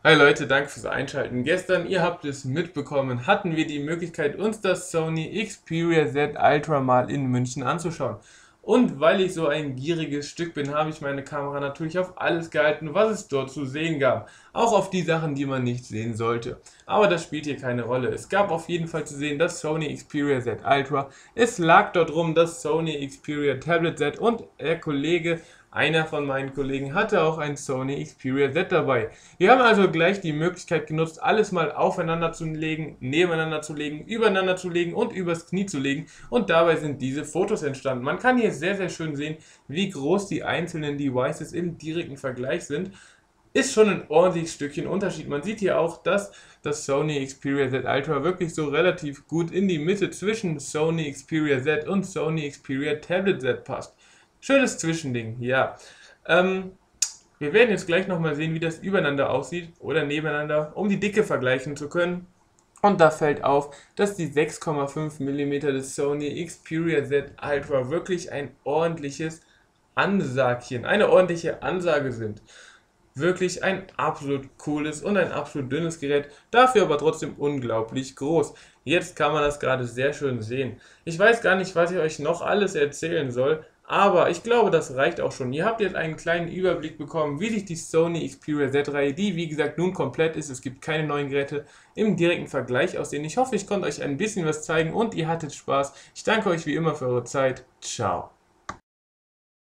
Hi Leute, danke fürs Einschalten. Gestern, ihr habt es mitbekommen, hatten wir die Möglichkeit, uns das Sony Xperia Z Ultra mal in München anzuschauen. Und weil ich so ein gieriges Stück bin, habe ich meine Kamera natürlich auf alles gehalten, was es dort zu sehen gab. Auch auf die Sachen, die man nicht sehen sollte. Aber das spielt hier keine Rolle. Es gab auf jeden Fall zu sehen das Sony Xperia Z Ultra. Es lag dort rum das Sony Xperia Tablet Z und einer von meinen Kollegen hatte auch ein Sony Xperia Z dabei. Wir haben also gleich die Möglichkeit genutzt, alles mal aufeinander zu legen, nebeneinander zu legen, übereinander zu legen und übers Knie zu legen. Und dabei sind diese Fotos entstanden. Man kann hier sehr, sehr schön sehen, wie groß die einzelnen Devices im direkten Vergleich sind. Ist schon ein ordentliches Stückchen Unterschied. Man sieht hier auch, dass das Sony Xperia Z Ultra wirklich so relativ gut in die Mitte zwischen Sony Xperia Z und Sony Xperia Tablet Z passt. Schönes Zwischending, ja. Wir werden jetzt gleich nochmal sehen, wie das übereinander aussieht oder nebeneinander, um die Dicke vergleichen zu können. Und da fällt auf, dass die 6,5 mm des Sony Xperia Z Ultra wirklich ein ordentliches eine ordentliche Ansage sind. Wirklich ein absolut cooles und ein absolut dünnes Gerät, dafür aber trotzdem unglaublich groß. Jetzt kann man das gerade sehr schön sehen. Ich weiß gar nicht, was ich euch noch alles erzählen soll, aber ich glaube, das reicht auch schon. Ihr habt jetzt einen kleinen Überblick bekommen, wie sich die Sony Xperia Z-Reihe, die wie gesagt nun komplett ist, es gibt keine neuen Geräte, im direkten Vergleich aussehen. Ich hoffe, ich konnte euch ein bisschen was zeigen und ihr hattet Spaß. Ich danke euch wie immer für eure Zeit. Ciao.